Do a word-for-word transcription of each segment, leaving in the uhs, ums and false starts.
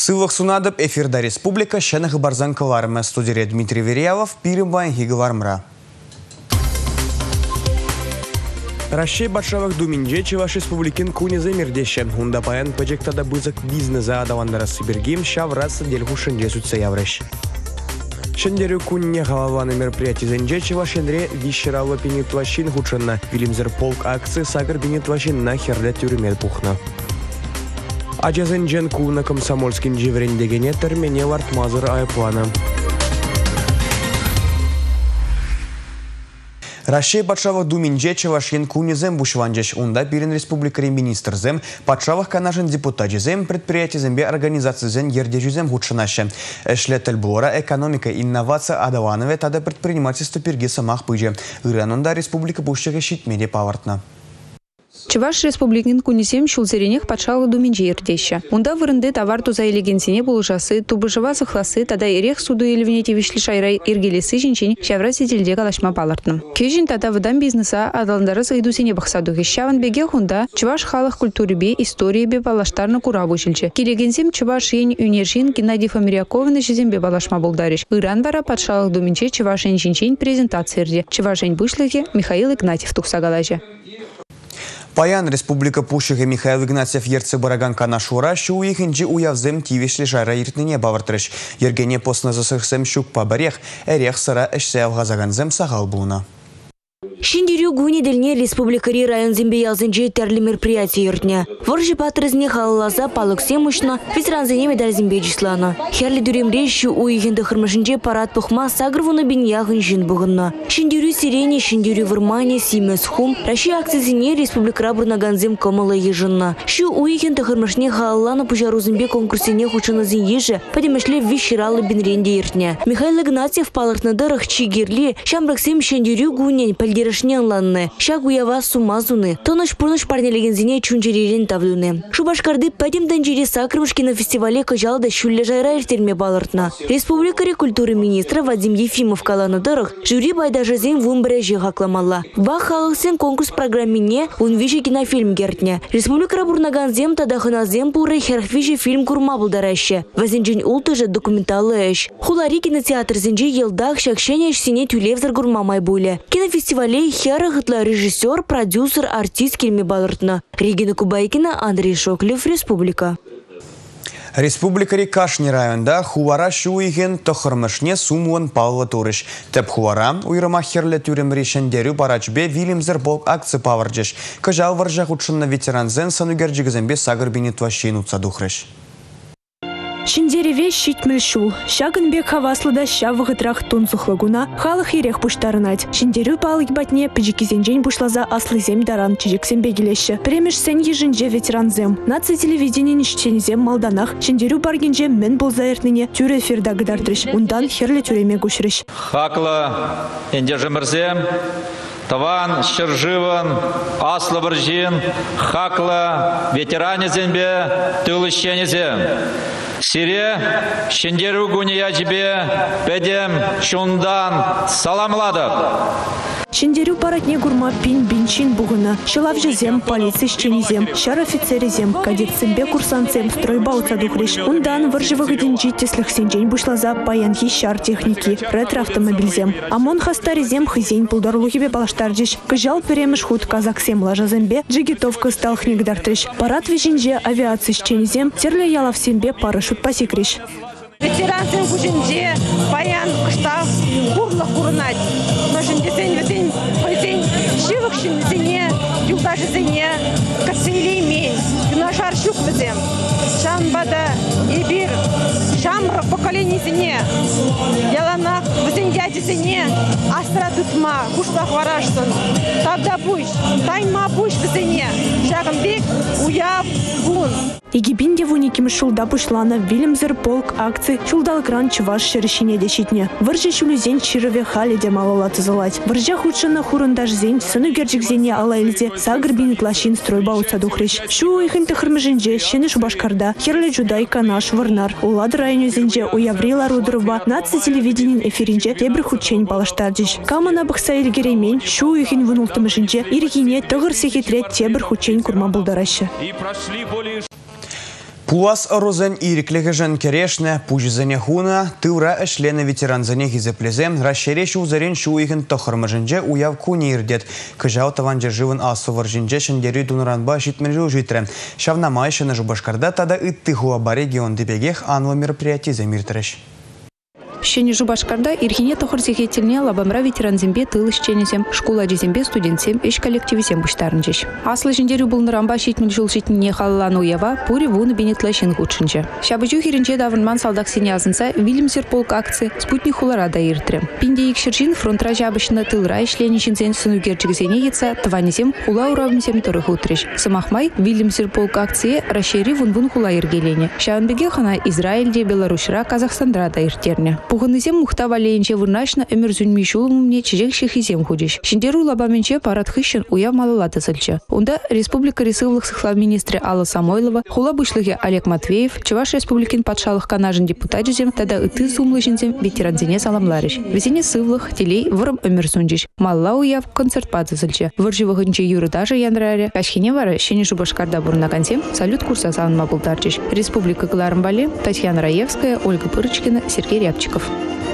Сывлық сунадып эфирда республика шәнығы барзан кыларымы. Студия Дмитрий Верьявов, пирімбайн хиговармра. Рашей башавах думинже Чуваш республикин кунезе мирдешен. Унда паян паджектада бызык бизнеса адавандара сыбергим шавраса дельгу шенже сүтсе явреш. Шендерю кунне халаваны мероприятий зенже Чувашенре вишералы пенитвашин худшанна. Вилимзер полк акции сагар пенитвашин на херле тюрмел пухна. Аджазен джен кулна комсомольскин джеврендегене термене вартмазыр айплана. Рашей патшавах думинже Чувашин кунезем бушванжеш. Унда пирен республикари министрзем, патшавах канашын депутатжезем, предприятизембе организациязен ердежузем худшанаще. Эшлетел блора экономика инновация адаванове тада предпринимательство перге самах пыже. Иранунда республика пушчага щитмеде павартна. Чуваш республикин кунисем шулзеренех патшалы думинже ердеща. Унда вырынды товар туза элегенсине булжасы, тубыжыва сыхласы, тада ирех суду елвенети вишли шайрай иргелесы жинчен шавра сетелде калашма палартным. Кежин тада выдан бизнеса адалындары сыйдусене бақсаду хещаван беге хунда Чуваш халық культурибе, историбе балаштарны курабу жилче. Келегенсем Чуваш ен юнержин Геннадий Фомиряковыны жезембе балашма булдариш. Иран бара патшалық думинже Чуваш ен жинчен презентациерде. Чуваш ен бушлыге Михаил Игнатьев тухсагалаже. Паян республика пушығы Михаил Игнатьев ерцы бараган канашура шу уйхынжи уявзем тивешли жара иртныне бавыртырыш. Ергене посна засырсем шук пабарех, эрех сыра эшсе авғазаганзем сағал буна. Шиндерю гуни дельне республикари район зембе ялзенже терли мероприятия йортня. Воржи патрызне халалаза палык семушна, ветеранзене медаль зембе числана. Херли дюремре щу уйхынды хырмашынже парад пухма сагрвуна бин яғын жин бугынна. Шиндерю сирене, шиндерю вырмане, симес хум, раши акцизине республикара бурнаганзем комала ежынна. Щу уйхынды хырмашне халалана пужару зембе конкурсине хучына зин еже, падемешле виширалы бин ренде йортня. Михаил Игнатьев палыртны дырых чигерли, шамраксем шиндерю гунень Шнянланны, шагуява сумазуны, тоныш-пурныш парнелегензине чунжеререн тавлюны. Шубашкарды падем данжире сакрымышки на фестивале кажалда шулля жайра иртерме балартна. Республикари культуры министра Вадим Ефимов каланы дырых, жюри байдажазен вумбреже хакламалла. Бах халықсен конкурс программине унвижи кинофильм гертня. Республикара бурнаганзем тадахыназем пуры херхвижи фильм курма булдараще. Вазенжин ултыжы документалы эш. Хулари кинотеатр зенжи елдах шакшене сине тюлевзар гурмамай буле. Кинофестивале хера гытла режиссер, продюсер, артист кельме балыртна. Регина Кубайкина, Андрей Шоклев, Республика. Республикари Кашни районда хувара шуйген тохырмышне сумуын паллы турыш. Теп хувара уйрыма херле тюремри шендерю барачбе Вилимзер полк акции паварджеш. Кажал варжа худшынна ветеранзен санугерджигізембе сагыр бенетващин утсадухрыш. Шиндереве щитмел шул. Шагынбек хаваслыда шавығытрах тунзухлагуна халық ерех пуштарынать. Шиндерю палық батне піжікізенжен бушлаза аслызем даран чижексембе келеші. Премеш сен ежінже ветеранзем. Нация телевидение ништенезем малданах. Шиндерю баргенже мен болзаертныне тюре эфирда гыдартрыш. Ундан херле тюреме гушрыш. Хакла эндежемірзем. Таван, Шыржыван, Аслы Біржин, Хакла, ветеране зембе, тылыщенезем. Сире, Шендеру гуния тебе, педем, шундан, саламладып. Шиндерю паратне гурма пин бинчин бугына. Шылав жезем, полиция щенезем, шар офицерезем, кадетсембе курсантсем стройбауца духриш. Ундан варжевых деньжи теслых сенжень бушлаза паянхи шар техники, ретро-автомобильзем. Амон хастарезем хызень пулдарлухибе балаштарджиш. Кыжал перемыш худ казаксем лажазембе, джигитовка стал хнигдартриш. Парад вежинже авиации щенезем, терле ялавсембе парашют пасикриш. Ветеранцем кужинже паян кыштав курлы курнать. Ножинде сен ветен пойсен шивых шинзене, юлдажы зене, кацелейме, юнашар щук везем. Шамбада ибир, шамры поколений зене, яланах везен дяди зене, астра дутма, куштах варашсын. Тогда буш, тайма буш везене, шагымбек уяв бун. Егибинде вуниким шулда бушлана Вилимзер полк акции шулдалгран Чуваш шерешине дешитне. Выржа шулюзен чирыве хали демалала тызылать. Выржа худшана хурындаш зень сыну герджикзене алайльзе сагр бинетлашин стройбауца духриш. Шу ихын тахырмыжинже шены Шубашкарда херле джудай канаш варнар. Улад району зенже уяврила рудырова нация телевиденин эфиринже тебір худчень балаштардиш. Камана бықса илгеремень шу ихын вунултымыжинже иргине тығыр секетрет тебір худчень курма булдарашы. Кулас розен ириклеге жен керешне, пужзене хуна, тыура эшлене ветеранзене гизеплезе, расшереш узарен шуйген тохырмыжынже уяв куни ирдет. Кыжау таван жыржывын асу варжинже шендері дунаранба житмелжу житре. Шавнама ешені жубашкарда тада ытты хуаба регион дебегех анлы мероприятий замиртырыш. Шені Жубашкарда ирхине тохырзеге телне лабамра ветеранзембе тылыш ченезем, школа жезембе студентсем, эш коллективизем буштарынчеш. Аслы жендерю булнырамба шитмел жул шитне халлан уява, пури вуны бенетлашен гучынче. Шабыжу хиринче давынман салдак сене азынса, Вильямсер полк акции спутник хулара да иртре. Пинде икшержин фронтра жабышына тылра ишленишинсен сынугерчигзене етса, тванезем хула уравнесем тұрых утреш. Самахмай Вильямсер полк акции расшери вун-вун хула иргелене. Шаванбеге хана Израильде, Беларусьра, Казахстандра да иртерне. Пуғынызем мұхта валейінче вырнашна өмірзүнмей шулымне чежек шехизем худеш. Шендеру лабаменче парад хыщен уяв малалаты сылчы. Онда Республика Ресывлых сыхлав министрі Алла Самойлова, хула бышлығы Олег Матвеев, Чуваш Республикин патшалық канажын депутатжезем, тада ыты сумлышынзем ветеранзене саламларыш. Везене сывлых телей вырым өмірсунжеш. Малла уяв концерт пазы сылчы. Выржывығынче юры даже янраре. Кашхене вары Шені Жубашкарда бурнагансем салют курса салынма бұлдарчеш. Республика Гларымбале, Татьяна Раевская, Ольга Пырочкина, Сергей Рябчиков.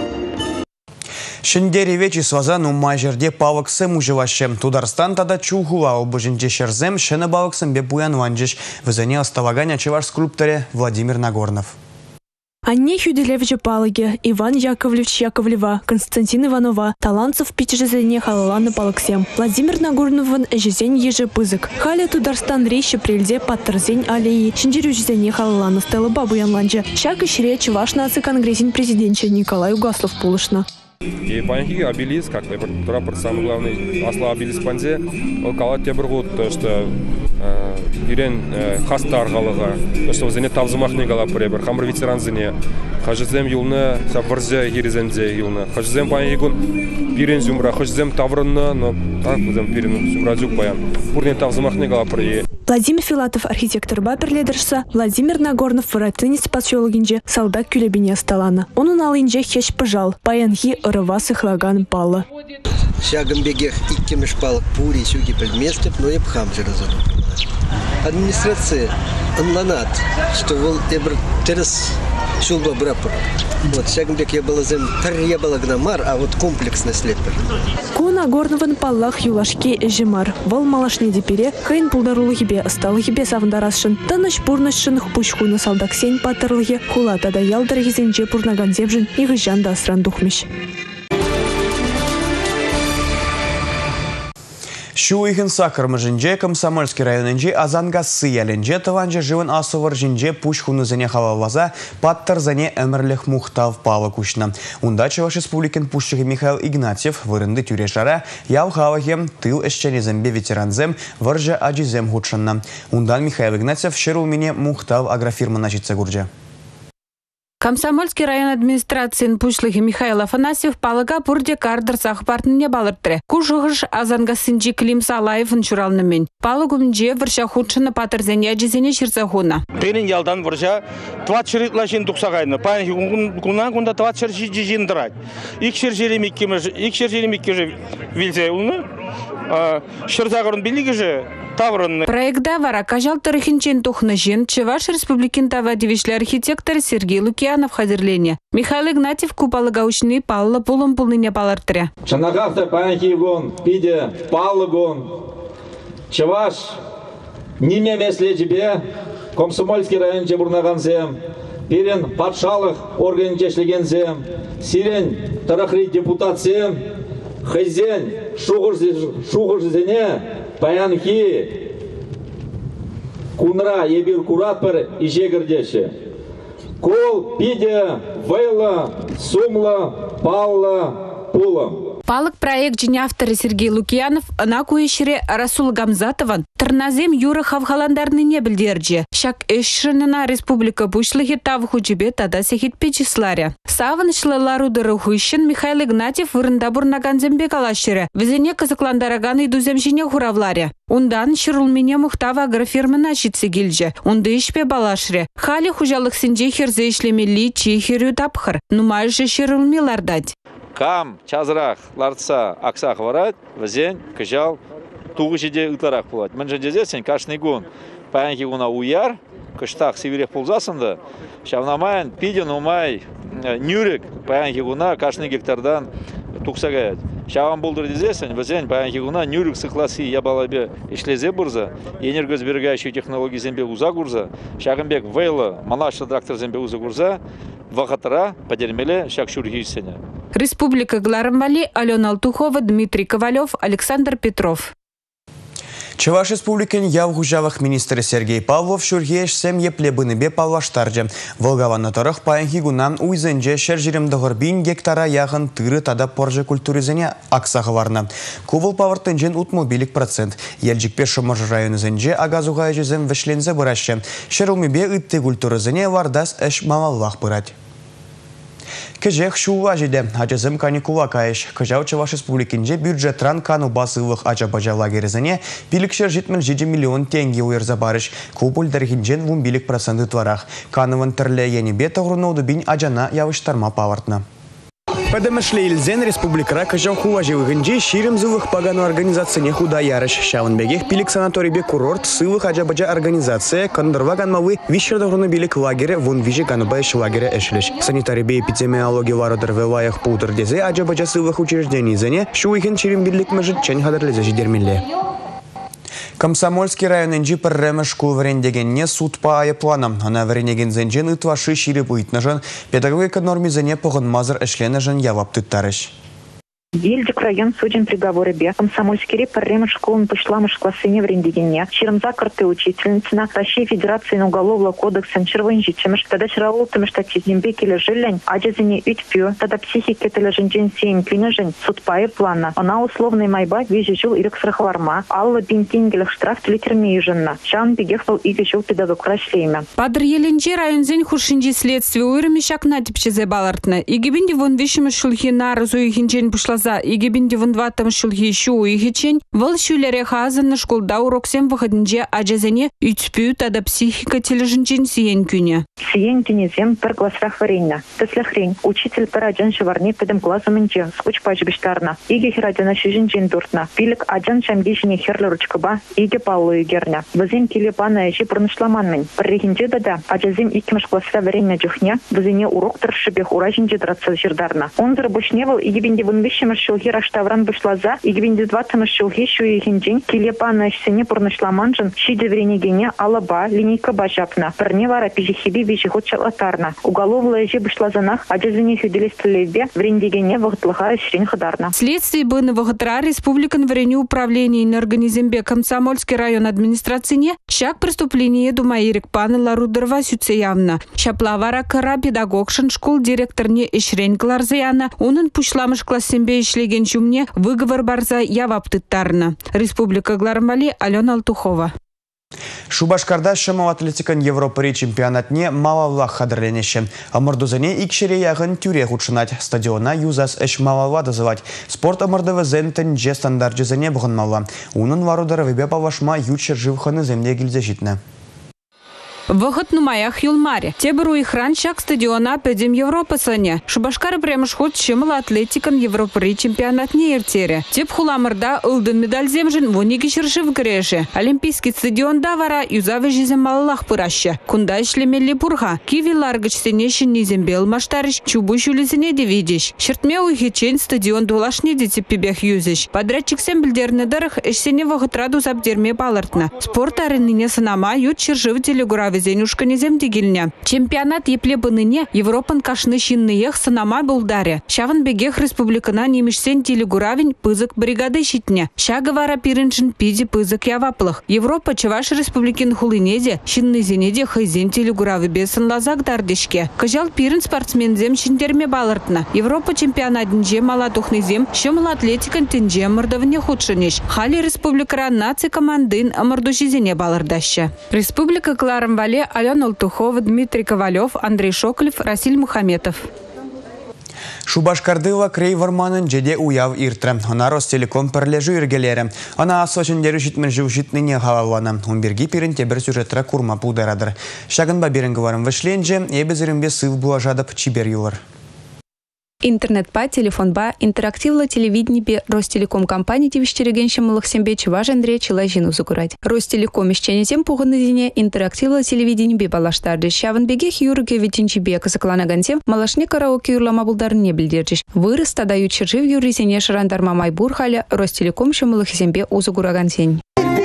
Шендері вечі свазан умай жерде павықсым ұжывашы. Тударстан тада чуғула обыжынже шерзем шыны бавықсым бе буян ванжыш. Візіне оставаганя чеваш скульпторе Владимир Нагорнов. Анне Хюделевича Палаге, Иван Яковлевич Яковлева, Константин Иванова, Таланцев Пичежезене Халаланы Палаксем, Владимир Нагорнован Эжезень Еже Пызык, Халя Тударстан Рейши Прильде Паттерзень Алии, Шиндерю Жезене Халаланы Стелла Бабуян Ланджа, Шак и Шре Чуваш наци конгрессин президенча Николай Угаслов Пулышна. И панхи обелиск, как рапорт самый главный, асла обелиск панзе, калат те бір год, то что ирен хастар галага, то что зене тавзымахны гала пребер, хамр ветеран зене, хажзем юлны, сабырзе гиризензе юлны, хажзем панхи гун пирен зумра, хажзем таврынны, но так зем пирен зумра зюк паян, пурне тавзымахны гала прее. Владимир Филатов, архитектор Баперледерса, Владимир Нагорнов, воротынец подсёлгинже, солдат кюлебине сталана. Он уналинже хещ пожал, паянхи рывасы хлаган пала. Шагом бегех иккемеш палок пури, сюги предместеп, но и пхам же разору. Администрация анланат, что вол эбр терес шулба брапор. Вот шагом бег я была зем я была гнамар, а вот комплексно слепер. Ку Нагорнован паллах юлашке эжимар. Вол малашне депере, хайн пулдарулы хибе, осталы хибе савндарасшын. Таныш пурнышшын пучку на салдаксень патерлыхе, хула тада ялдаргизенже пурнаганзевжин и гыжанда асран духмеш. Шуйхин сакырмыжынже Комсомольский районынже Азангасы яленже тыванже живын асувар жинже пуш хунызыне халаваза паттырзане әмірліх мухтав палы кушна. Унда Чуваш Республикин пушчығы Михаил Игнатьев вырынды тюрешара яв хавахем тыл эшченезембе ветеранзем варже аджизем худшынна. Ундан Михаил Игнатьев шеру мене мухтав агрофирма начитса гурджа. Комсомольский район администрации пушлығы Михаил Афанасьев палыға бұрде кардыр сақпартыне балыртыры. Кушығыш Азангасынжи Клим Салаевын чуралнымен. Палығымже вырша худшыны патырзене әжізене шырзағуна. Тенін ялдан вырша тват шырытлашын тұқсағайны. Пайын күнан күнда тват шыршы жижіндірай. Икшер жеремекке же вилзе ұлны. Шырзағырын білігі же таврынны. Проектда вара кажал тарихинчен тухнажен Чуваш Республикин тавадивишлі архитектор Сергей Лукьянов хазерлене. Михаил Игнатьев купалыға учны паллы пулым пулныне балыртыры. Шанағафта панахивгон, пиде паллыгон. Чуваш неме месле тебе Комсомольский район жебурнағансем. Пирен патшалық орган жешлегенсем. Сирен тарахри депутатсем. Хызен шуғырзене паянхи кунра ебір куратпыр ижегірдеші. Кол пиде вайла сумла палла пулам. Палык проект жіне авторы Сергей Лукьянов ана куешіре Расул Гамзатован Тырназем юры хавхаландарны не білдерже. Шак эшшінына республика бұшлығы тавху жібе тада сехитпе числаря. Савын шлылару дырыхуйшын Михаил Игнатьев вырында бурнаганзембе калашыры. Візіне кызықландараган идузем жіне хуравларя. Ундан шырулмене мұхтава агрофирмына житсе келже. Унды ішпе балашыры. Хали хужалық сінже херзе ішлемелі чехерю тапхыр. Нумай же шырулмелардать. Кам, чазрах, ларца, аксах варат, вазен, кыжал, туғы жеде ұтарақ болады. Мен жеде сен кашный гон. Паянки гуна уяр, кыштақ северек пулзасында, шавнамайын пиден умай нюрек паянки гуна кашный гектардан тұқсағаяд. Шаван болдыр дезесен, бізен паянки гуна нюрек сықласы ябалабе ишлезе бұрза, энергосберегающие технологии зембе уза гурза, шағынбек вейла малашты трактор зембе уза гурза, вағатыра падермеле шақ шургейсене. Республика Гларамвали, Алена Алтухова, Дмитрий Ковалев, Александр Петров. Чуваш республикин явгужавах министр Сергей Павлов шургеш сем еплебыныбе паллаштаржы. Волгаванна торых паянхи гунам уйзенже шержиремдығыр бин гектара яғын тыры тада поржы культуризене аксағы варна. Кувыл павыртынжен утмобилик процент. Елжікпе шымыр районызенже агазуға жезем вішлензе бұрашы. Шерумебе үтті культуризене вардас әш мамаллах бұрад. Кежех шула жеде, ачызым каникула кайыш. Кыжау Чуваш республикинже бюджетран кану басылық ача-бажа лагерезіне билікшер жетмен жеті миллион тенге уйырза барыш. Купуль дәрхинжен вун билік проценты тварах. Канывын тірлі енебе тұғырнауды бин ажана явыштарма павартна. Падамышле илзен республикара кыжау хулажевыгынже ширим зылых пагану организацияне худа ярыш. Шавынбегех пилик санаторийбе курорт сылых ача-бажа организация кандырва ганмавы вишердығырны билик лагере вон вижи ганубайш лагере эшлеш. Санитарийбе эпидемиология варыдыр велаях пудыр дезе ача-бажа сылых учреждений зене шуихин ширим бирлик мыжит чен хадарлезе жидермелле. Комсомольский район инжи пірремі шкул варендегенне суд па айы планом. Ана варенеген зенжен ұтвашы ширіп ұйтнажын, педагогика нормизене пұғын мазыр әшленажын явап тұттарыш. Вильдик район суден приговоры бе. Комсомольский репарремы школын пышламыш классыне врендегенне. Чермза карты учительницына Россия Федерации уголовного кодекса чырвын житчемыш. Тогда чыралутымыш татизембе келе жилень, аджазине ütпю, тогда психике теле жинжен сейн клинежен суд пае плана. Она условный майба вежи жил ирек срахварма. Алла бинтингелях штраф телетермеи женна. Шан бегехвал иге жил педагог рашлейме. Падр еленже районзен хуршинжи следствие уйрами шакна типчезе балартна. Игебинди вон вишимы шулхи на разу ихинчен пушлаза. Игебинди вон ватам шулхи шу уйхичен. Вол шулере хазан на школда уроксем выходнже аджазене ütпю тада психика тележинчен сиен күне. Сиен тенезем пер классрах варенна. Теслехрень. Учитель пер аджан шеварни педем классом инже. Скуч пачбиштарна. Иге хирадена шижинчен дуртна. Пилик аджан шамгишине херле ручкаба. Иге паллу игерня. Вазим килепана эши пронышламанмен. Перрехинже дада. Аджазим икмеш классра варенна джухня. Вазине урок таршибех уражинже драться жирдарна. Он зарабушневал игебинди вон вишимеш шулхи раштавран бушлаза. Игебинди дватамеш шулхи шуихинчен. Килепана эшсене пронышламанжен. Шиде вренегене алаба линейка бажапна. Перне вара пижихиби вишихот чалатарна. Уголовная эши бушлазанах. Аджазине хюделистелебе. Врендегене вахтлыха эшрин хадарна. Следствие быны вахтра республикан вареню управления энергонизембе Комсомольский район администрацине шаг преступление думаирик паны ларудырва сюцеявна. Шаплавара кара педагогшин школ директорне эшрен кларзаяна. Унын пушламыш классембе ишлеген чумне выговор барза яваптыттарна. Республика Гларамвали, Алена Алтухова. Шубашкарда шымал атлетикан Европари чемпионатне малаллах хадырленеші. Амырдузане икшере яғын тюре худшынать. Стадиона юзас эш малалла дызылать. Спорт амырдывы зентін же стандарт жезіне бұғынмалла. Унын варудары вебе павашма ючер живханы земле гильзе житні. Выход на маях Юлмаре. Теберу и хранчак стадиона педем Европа сане. Шубашкары премшхут чемала атлетикан Европари чемпионат не иртере. Теп хуламырда ылдын медаль земжин вониги шершив греше. Олимпийский стадион давара юзавы жизем маллах пыраща. Кунда ишлемелли пурха. Киви ларгыч сенешин низембел маштарищ. Чубу шулизине де видишь. Шертме уйхичен стадион дулашни дети пибех юзиш. Подрядчик сем бельдерны дарах эшсене вахатраду забдерме палартна. Спорт аренине санама ют шершив телегурави зенюшка незем дегильня. Чемпионат еплебыныне Европан кашны шинныех санама булдаре. Шаван бегех республикана немешсен телегуравень пызык бригады щитне. Шагавара пириншин пиди пызык яваплых. Европа Чуваш республикин хулынеде шинны зенеде хайзен телегуравы бесен лазак дардешке. Кажал пирин спортсмензем шиндерме балартна. Европа чемпионатинже малатухны зем шымыл атлетикан тенже мырдавыне худшынеш. Хали республикара наци командын амырдушизене балардаща. Республика Гларамвали, Алена Алтухова, Дмитрий Ковалев, Андрей Шоколев, Расиль Мухаметов. Шубашкардыла крей варманын жеде уяв иртры. Она Ростелеком перлежу иргелері. Она асошын деру житмен жившитныне халалана. Он берги пирин тебір сюжетра курма пударадыр. Шагын бабирин говорим вышленже, ебезірінбе сыв була жадып чибер юлар. Интернет-па, телефон-ба, интерактивлы телевидение бе Ростелеком компания тивиштерегенші мылықсембе чываш Андрея Чилажину закурать. Ростелеком ишченетем пуғынызине интерактивлы телевидение бе балаштарды. Шавынбегех юрге ветинчибе кызыкланагансем малашне караоке юрлама булдарын не білдердіш. Вырыс тадаю чыржив юризине шырандарма майбур халя Ростелеком шымылықсембе узагурагансен.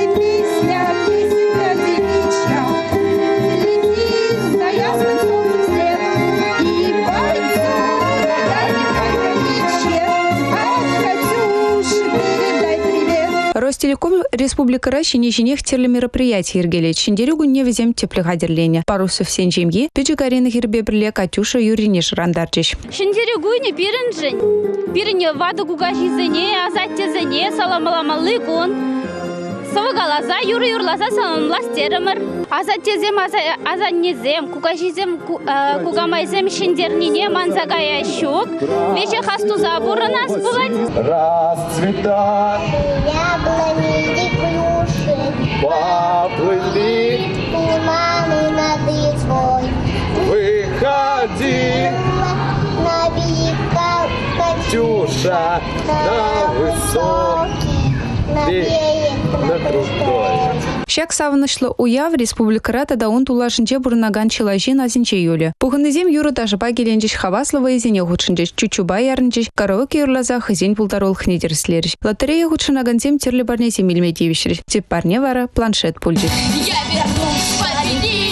Ростелеком Республика Раши женех терли мероприятий ергелет. Шиндерюгу не везем теплегадерлене. Парусов сен жемьи, пиджигарина гербебрле Катюша Юринеш рандарчиш. Шиндерюгу не пиренжень. Пирене ваду гугажизене, азаттезене, саламаламалы гон. Савагалаза, юры юрлаза саламластерамыр. Азаттезем, азаннезем, кугажизем, кугамайзем шиндернине манзагая щук. Вече хасту забура нас бывать. Расцветат яблони и клюши, поплыли туманы над Литвой. Выходи на берега, Катюша, на высокий, на берег, на крутой. Шак савынышлы уяв Республика Рата да он тулашынче бурнаган чилажин азинче юле. Пухынызем юры тажыба келенчеш хаваслова изине худшынчеш чучуба ярынчеш караоке юрлаза хызен пултарол хнедерслериш. Лотерея худшынагансем терли барнесе мильметевишриш. Тип парне вара планшет пульчиш. Я вернусь,